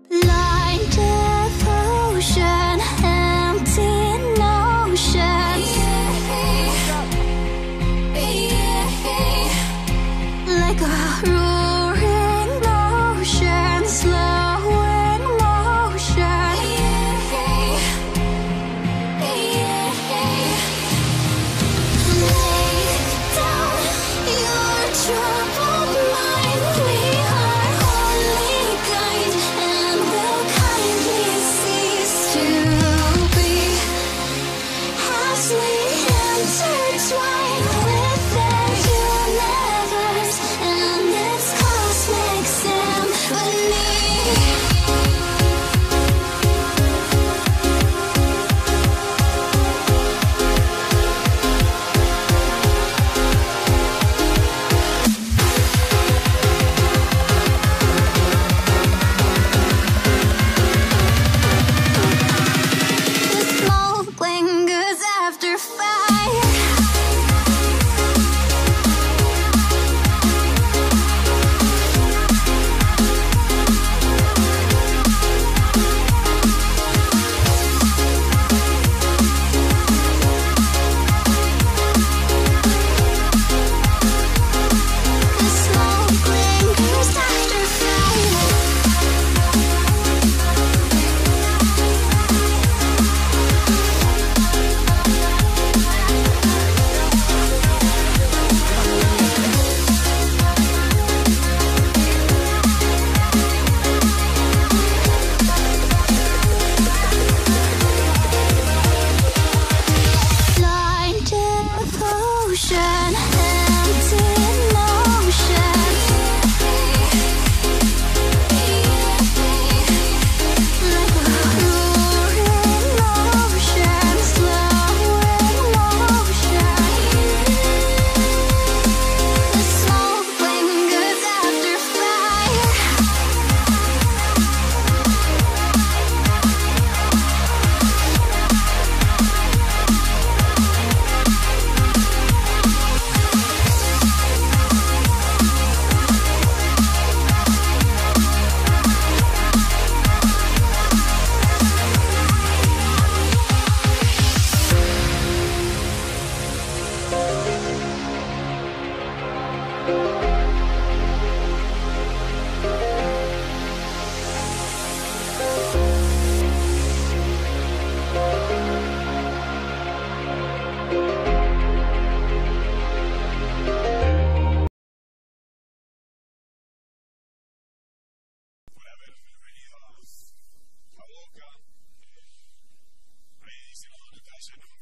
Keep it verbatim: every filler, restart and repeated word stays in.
Blind devotion, empty notion. Like a roaring ocean, slowing motion. Lay down your troubled mind. We are only kind and will kindly cease to be as we intertwine with the universe and its cosmic symphony. The smoke lingers after fire. The smoke lingers after fire. Blind devotion, empty notion. Like a roaring ocean, slowing motion. The smoke lingers after fire. Por haber venido a Boca. Ahí dice, no, no está lleno.